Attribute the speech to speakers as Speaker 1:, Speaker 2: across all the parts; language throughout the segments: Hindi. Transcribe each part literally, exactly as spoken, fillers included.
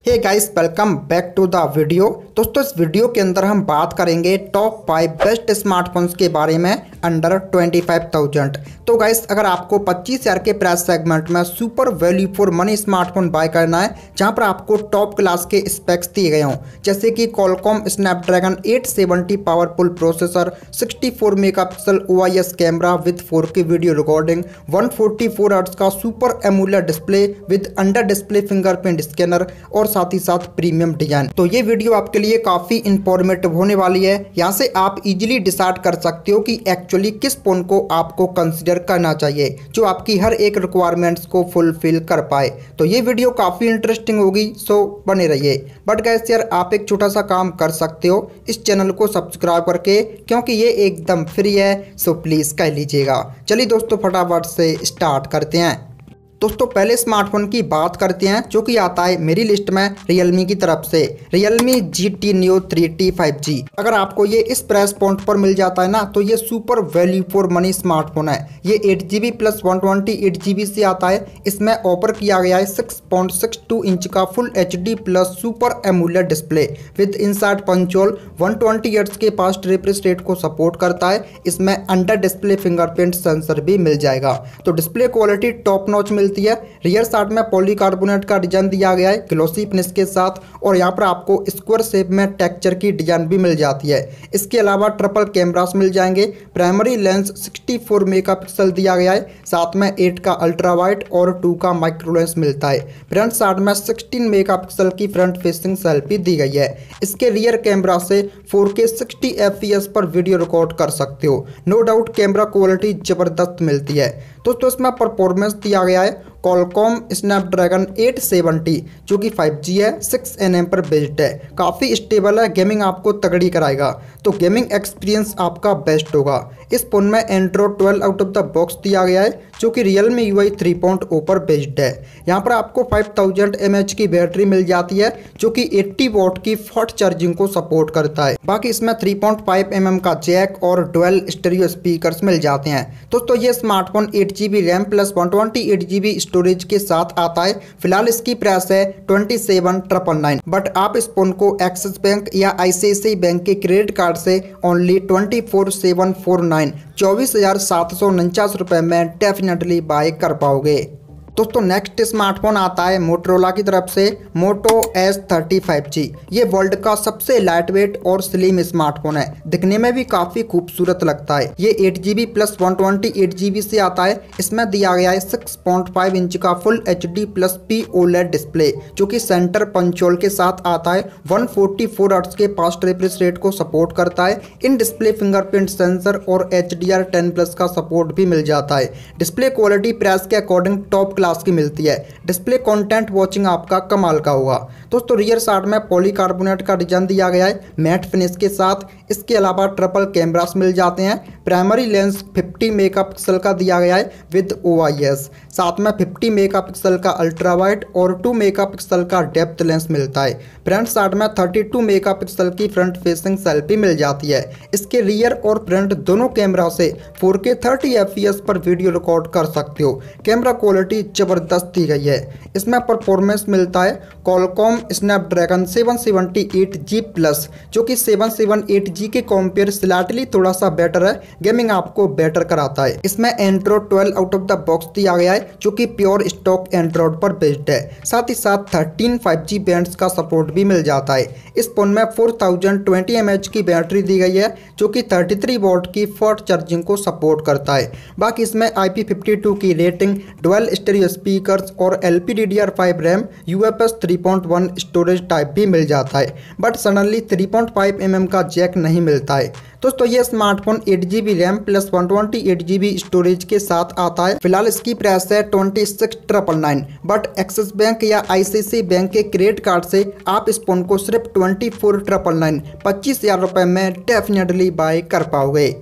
Speaker 1: Hey guys, welcome back to the video. दोस्तों, इस वीडियो के अंदर हम बात करेंगे टॉप फाइव बेस्ट स्मार्टफोन्स के बारे में अंडर ट्वेंटी फाइव थाउजेंड। तो गाइस, अगर आपको पच्चीस हज़ार के प्राइस सेगमेंट में super value for money smartphone buy करना है जहां पर आपको टॉप क्लास के स्पेक्स दिए गए हों, जैसे कि Qualcomm Snapdragon eight seventy powerful processor, sixty four megapixel O I S camera with four K video recording, one forty four hertz का super AMOLED display with under display fingerprint scanner और साथ ही साथ प्रीमियम डिजाइन। तो ये वीडियो आपके लिए काफी इंफॉर्मेटिव होने वाली है। यहाँ से आप इजीली डिसाइड कर सकते हो कि एक्चुअली किस फोन को आपको कंसीडर करना चाहिए जो आपकी हर एक रिक्वायरमेंट्स को फुलफिल कर पाए। तो ये वीडियो काफी इंटरेस्टिंग होगी, सो बने रहिए। बट गाइस यार, आप एक छोटा सा काम कर सकते हो इस चैनल को सब्सक्राइब करके, क्योंकि ये एकदम फ्री है, सो प्लीज कर लीजिएगा। चलिए दोस्तों, फटाफट से स्टार्ट करते हैं। दोस्तों, पहले स्मार्टफोन की बात करते हैं जो कि आता है मेरी लिस्ट में Realme की तरफ से, Realme G T Neo three T five G. अगर आपको ये इस प्राइस पॉइंट पर मिल जाता है ना, तो ये super value for money smartphone है। ये eight G B plus one twenty eight G B से आता है। इसमें ऑफर किया गया है six point six two inch का full H D plus super AMOLED display with inside punch hole, one twenty hertz के फास्ट रिफ्रेश रेट को सपोर्ट करता है। इसमें अंडर डिस्प्ले फिंगरप्रिंट सेंसर भी मिल जाएगा। तो डिस्प्ले क्वालिटी टॉप नॉच मिलती है। रियर साइड में पॉलीकार्बोनेट का डिजाइन दिया गया है ग्लोसी फिनिश के साथ, और यहाँ पर आपको स्क्वायर शेप में टेक्सचर की डिजाइन भी मिल जाती है। इसके अलावा ट्रिपल कैमरास मिल जाएंगे। Primary lens sixty four megapixel दिया गया है, साथ में एट का अल्ट्रा वाइड और टू का माइक्रो लेंस मिलता है। फ्रंट साइड में सिक्सटीन मेगापिक्सल की फ्रंट फेसिंग सेल्फी दी गई है। इसके रियर कैमरा से four K sixty F P S पर वीडियो रिकॉर्ड कर सकते हो। नो डाउट कैमरा क्वालिटी जबरदस्त मिलती है। दोस्तों, इसमें परफॉर्मेंस दिया गया है कॉलकॉम स्नैपड्रैगन एट सेवेंटी जो कि फाइव जी है, सिक्स एन एम पर बेस्ड है, काफ़ी स्टेबल है, गेमिंग आपको तगड़ी कराएगा। तो गेमिंग एक्सपीरियंस आपका बेस्ट होगा। इस फोन में Android twelve out of the box दिया गया है जो कि Realme U I three point O पर बेस्ड है। यहाँ पर आपको फाइव थाउजेंड एम एच की बैटरी मिल जाती है जो कि एट्टी वॉट की फास्ट चार्जिंग को सपोर्ट करता है। बाकी इसमें three point five M M का जैक और डुअल स्टीरियो स्पीकर्स मिल जाते हैं। दोस्तों, ये smartphone eight G B RAM plus one twenty eight G B storage के साथ आता है। फिलहाल इसकी प्राइस है twenty seven triple nine, but आप इस फोन को एक्सिस बैंक या I C I C I bank के क्रेडिट कार्ड से only twenty four seven four nine चौबीस हजार सात सौ उनचास रुपए में डेफिनेटली बाय कर पाओगे। दोस्तों, नेक्स्ट स्मार्टफोन आता है मोटरोला की तरफ से, Moto S thirty five G. ये वर्ल्ड का सबसे लाइट वेट और स्लिम स्मार्टफोन है। दिखने में भी काफी खूबसूरत लगता है। ये eight G B plus one twenty eight G B से आता है। इसमें दिया गया है सिक्स पॉइंट फाइव इंच का full H D plus P OLED display जो कि सेंटर पंचोल के साथ आता है। वन फोर्टी फोर हर्ट्ज के फास्ट रिफ्रेश रेट को सपोर्ट करता है। इन डिस्प्ले फिंगरप्रिंट सेंसर और H D R ten plus का सपोर्ट भी मिल जाता है। डिस्प्ले क्वालिटी प्राइस के अकॉर्डिंग टॉप क्लास की मिलती है। डिस्प्ले कंटेंट वॉचिंग आपका कमाल का होगा। दोस्तों, रियर साइड में पॉलीकार्बोनेट का डिजाइन दिया गया है मैट फिनिश के साथ। इसके अलावा ट्रिपल कैमरास मिल जाते हैं। प्राइमरी लेंस फिफ्टी मेगापिक्सल का दिया गया है विद ओ आई एस, साथ में फिफ्टी मेगापिक्सल का अल्ट्रा वाइड और टू मेगापिक्सल का डेप्थ लेंस मिलता है। फ्रंट साइड में थर्टी टू मेगापिक्सल की फ्रंट फेसिंग सेल्फी मिल जाती है। इसके रियर और फ्रंट दोनों कैमरा से four K thirty F P S पर वीडियो रिकॉर्ड कर सकते हो। कैमरा क्वालिटी जबरदस्त दी गई है। इसमें परफॉर्मेंस मिलता है Qualcomm Snapdragon seven seventy eight G plus जो कि सेवन सेवन एट जी के कंपेयर स्लाइटली थोड़ा सा बेटर है। गेमिंग आपको बेटर कराता है। इसमें Android twelve out of the box दिया गया है जो कि प्योर स्टॉक एंड्रॉइड पर बेस्ड है। साथ ही साथ थर्टीन फाइव जी बैंड्स का सपोर्ट भी मिल जाता है। इस फोन में four thousand twenty M H की बैटरी दी गई है जो कि थर्टी थ्री वॉट की फास्ट चार्जिंग को सपोर्ट करता है। बाकी इसमें आई पी फिफ्टी टू की रेटिंग, डुअल स्टीरियो स्पीकर्स और L P D D R five RAM, U F S three point one storage type भी मिल जाता है। But suddenly three point five M M का जैक नहीं मिलता है। दोस्तों, ये smartphone eight G B RAM plus one twenty eight G B storage के साथ आता है। फिलहाल इसकी प्राइस है twenty six triple nine, but Axis bank या I C I C I bank के क्रेडिट कार्ड से आप इस फोन को सिर्फ ट्वेंटी फोर ट्रिपल नाइन पच्चीस हजार रुपए में डेफिनेटली बाय कर पाओगे।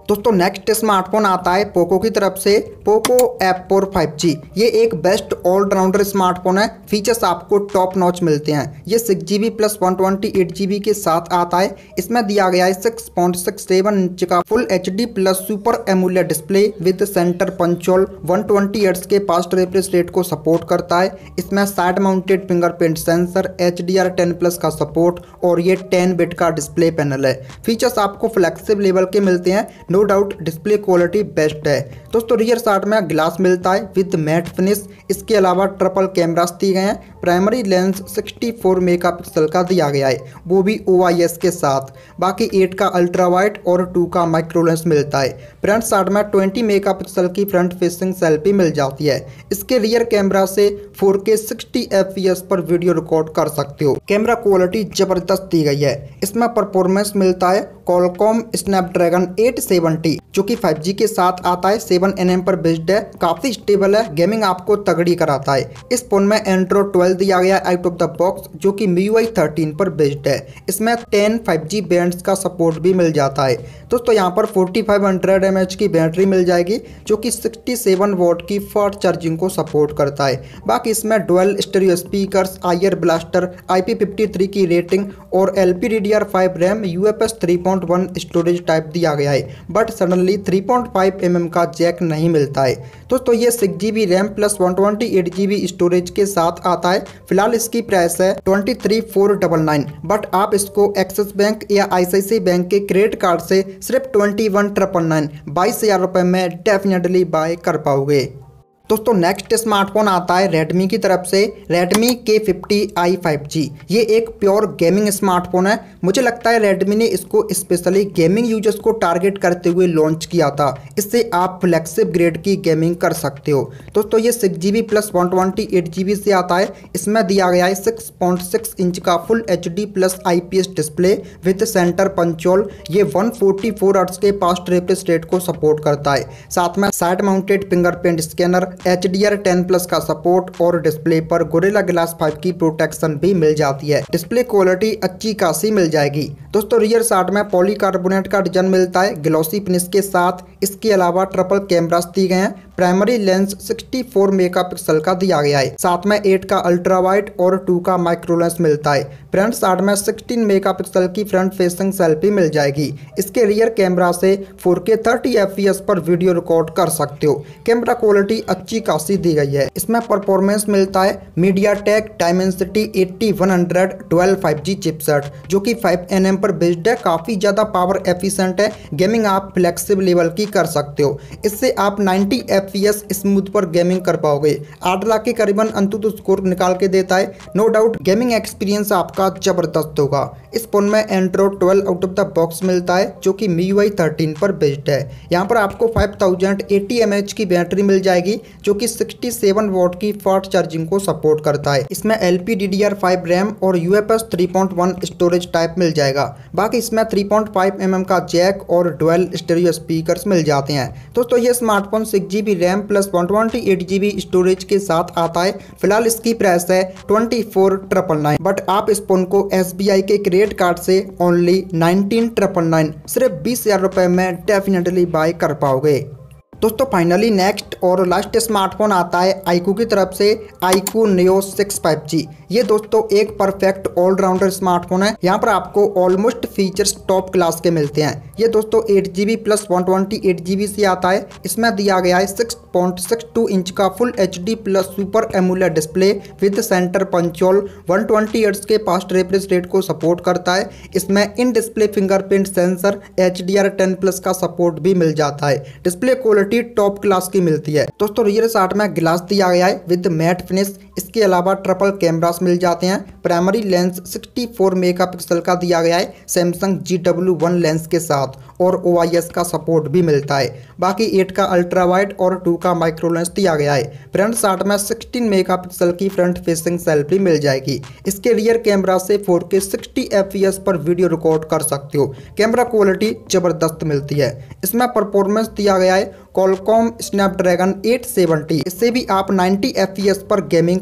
Speaker 1: दोस्तों नेक्स्ट स्मार्टफोन आता है पोको की तरफ से, Poco F four five G. ये एक बेस्ट ऑलराउंडर स्मार्टफोन है। फीचर्स आपको टॉप नॉच मिलते हैं। ये six G B plus one twenty eight G B के साथ आता है। इसमें दिया गया है six point six seven inch का full H D plus super AMOLED display with centre punch hole, one twenty hertz के फास्ट रिफ्रेश रेट को सपोर्ट करता है। इसमें side mounted fingerprint sensor, H D R ten plus का सपोर्ट और ये टेन बिट का डिस्प्ले पैनल है। फीचर्स आपको फ्लेक्सिबल लेवल के मिलते हैं। No doubt display quality best है। दोस्तों रियर साइड में ग्लास मिलता है विद मैट फिनिश। इसके अलावा ट्रिपल कैमरास दिए गए हैं। Primary lens sixty four megapixel का दिया गया है, वो भी ओ आई एस के साथ। बाकी एट का अल्ट्रा वाइड और टू का माइक्रो लेंस मिलता है। फ्रंट साइड में ट्वेंटी मेगापिक्सल की फ्रंट फेसिंग सेल्फी मिल जाती है। इसके रियर कैमरा से four K sixty F P S पर वीडियो रिकॉर्ड कर सकते हो। कैमरा क्वालिटी जबरदस्त दी गई है। इसमें परफॉर्मेंस मिलता है क्वालकॉम स्नैपड्रैगन एट सेवेंटी जो कि फाइव जी के साथ आता है। सेवन एन एम पर बेस्ड है, काफी स्टेबल है, गेमिंग आपको तगड़ी कराता है। इस फोन में एंड्रॉइड ट्वेल्व दिया गया आउट ऑफ द बॉक्स जो कि मी यू आई थर्टीन पर बेस्ड है। इसमें टेन फाइव जी बैंड्स का सपोर्ट भी मिल जाता है। दोस्तों यहाँ पर forty five hundred M H की बैटरी मिल जाएगी जो कि सिक्सटी सेवन वॉट की फास्ट चार्जिंग को सपोर्ट करता है। बाकी इसमें dual stereo speakers, IR blaster, I P fifty three की रेटिंग और L P D D R five RAM, U F S three point one storage type दिया गया है। But suddenly three point five M M का जैक नहीं मिलता है। दोस्तों ये six G B RAM plus one twenty eight G B storage के साथ आता है। फिलहाल इसकी प्राइस है twenty three four double nine, but आप इसको एक्सिस बैंक या I C I C I bank के क्रेडिट कार्ड से सिर्फ ट्वेंटी वन ट्रिपल नाइन बाईस हजार रुपये में डेफिनेटली बाय कर पाओगे। दोस्तों नेक्स्ट स्मार्टफोन आता है रेडमी की तरफ से, रेडमी के फिफ्टी आई फाइव जी। ये एक प्योर गेमिंग स्मार्टफोन है। मुझे लगता है रेडमी ने इसको स्पेशली गेमिंग यूजर्स को टारगेट करते हुए लॉन्च किया था। इससे आप फ्लेक्सिबल ग्रेड की गेमिंग कर सकते हो। दोस्तों ये six G B plus one twenty eight G B से आता है। इसमें दिया गया है सिक्स पॉइंट सिक्स इंच का full H D plus I P S display with centre punch hole. ये वन फोर्टी फोर हर्ट्ज के फास्ट रिफ्रेश रेट को सपोर्ट करता है। साथ में side mounted fingerprint scanner, H D R ten plus का सपोर्ट और डिस्प्ले पर गोरिल्ला ग्लास फाइव की प्रोटेक्शन भी मिल जाती है। डिस्प्ले क्वालिटी अच्छी खासी मिल जाएगी। दोस्तों रियर साइड में पॉलीकार्बोनेट का डिजाइन मिलता है ग्लॉसी फिनिश के साथ। इसके अलावा ट्रिपल कैमरास दिए गए हैं। Primary lens sixty four megapixel का दिया गया है। साथ में एट का अल्ट्रा वाइड और टू का माइक्रो लेंस मिलता है। फ्रंट साइड में सिक्सटीन मेगापिक्सल की फ्रंट फेसिंग सेल्फी मिल जाएगी। इसके रियर कैमरा से four K thirty F P S पर वीडियो रिकॉर्ड कर सकते हो। कैमरा क्वालिटी अच्छी खासी दी गई है। इसमें परफॉर्मेंस मिलता है MediaTek Dimensity eighty one hundred dual five G chipset जो कि फाइव एन एम पर बेस्ड है। काफी ज्यादा पावर एफिशिएंट है। गेमिंग आप फ्लेक्सिबल लेवल की कर सकते हो। इससे आप ninety F P S smooth पर गेमिंग कर पाओगे। आठ लाख के करीबन अंतुतु स्कोर निकाल के देता है। नो डाउट गेमिंग एक्सपीरियंस आपका जबरदस्त होगा। इस फोन में Android twelve out of the box मिलता है जो कि मी यू आई थर्टीन पर बेस्ड है। यहाँ पर आपको five thousand eighty M H की बैटरी मिल जाएगी जो कि सिक्सटी सेवन वॉट की फास्ट चार्जिंग को सपोर्ट करता है। इसमें L P D D R five RAM और U F S three point one storage type मिल जाएगा। बाकी इसमें three point five M M का जैक और डुअल स्टीरियो स्पीकर्स मिल जाते हैं। दोस्तों ये smartphone six G B RAM plus one twenty eight G B storage के साथ आता है। फिलहाल इसकी प्राइस है twenty four triple nine, but आप इस फोन को एस बी आई के क्रेडिट कार्ड से ओनली नाइनटीन ट्रिपल नाइन सिर्फ बीस हजार रुपये में डेफिनेटली बाय कर पाओगे। दोस्तों फाइनली नेक्स्ट और लास्ट स्मार्टफोन आता है आईकू की तरफ से, iQOO Neo six five G. ये दोस्तों एक परफेक्ट ऑलराउंडर स्मार्टफोन है। यहाँ पर आपको ऑलमोस्ट फीचर्स टॉप क्लास के मिलते हैं। ये दोस्तों eight G B plus one twenty eight G B से आता है। इसमें दिया गया है six point six two inch का full H D plus super AMOLED display with centre punch hole, one twenty hertz के फास्ट रिफ्रेश रेट को सपोर्ट करता है। इसमें in display fingerprint sensor, H D R ten plus का सपोर्ट भी मिल जाता है। डिस्प्ले क्वालिटी टॉप क्लास की मिलती है। दोस्तों रियर साइड में ग्लास दिया गया है विद मैट फिनिश। इसके अलावा ट्रिपल कैमरास मिल जाते हैं। Primary lens sixty four megapixel का दिया गया है Samsung G W one lens के साथ और ओ आई एस का सपोर्ट भी मिलता है। बाकी एट का अल्ट्रा वाइड और टू का माइक्रो लेंस दिया गया है। फ्रंट साइड में सिक्सटीन मेगापिक्सल की फ्रंट फेसिंग सेल्फी मिल जाएगी। इसके रियर कैमरा से four K sixty F P S पर वीडियो रिकॉर्ड कर सकते हो। कैमरा क्वालिटी जबरदस्त मिलती है। इसमें परफॉर्मेंस दिया गया है क्वालकॉम स्नैपड्रैगन एट सेवेंटी। इससे भी आप नाइंटी एफ पी एस पर गेमिंग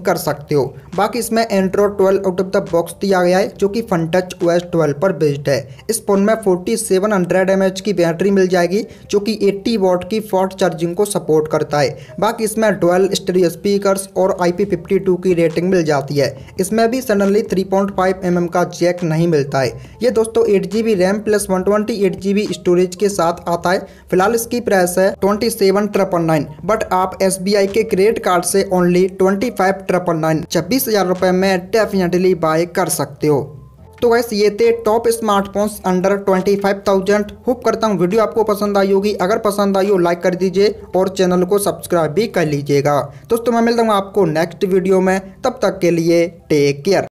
Speaker 1: कर सकते हो। बाकी इसमें Android twelve out of the box दिया गया है जो कि फनटच ओएस ट्वेल्व पर बेस्ड है। इस फोन में forty seven hundred M H की बैटरी मिल जाएगी जो कि अस्सी वॉट की फास्ट चार्जिंग को सपोर्ट करता है। बाकी इसमें डुअल स्टीरियो स्पीकर्स और आई पी फिफ्टी टू की रेटिंग मिल जाती है। इसमें भी suddenly three point five M M का जैक नहीं मिलता है। ये दोस्तों eight G B RAM plus one twenty eight G B storage के साथ आता है। फिलहाल इसकी प्राइस है twenty seven triple nine, but आप एस बी आई के क्रेडिट कार्ड से only twenty five triple nine छब्बीस हजार रुपए में डेफिनेटली बाय कर सकते हो। तो गैस ये थे top smartphones under twenty five thousand. Hope करता हूँ वीडियो आपको पसंद आई होगी। अगर पसंद आई हो लाइक कर दीजिए और चैनल को सब्सक्राइब भी कर लीजिएगा। दोस्तों मैं मिलता हूँ आपको नेक्स्ट वीडियो में, तब तक के लिए टेक केयर।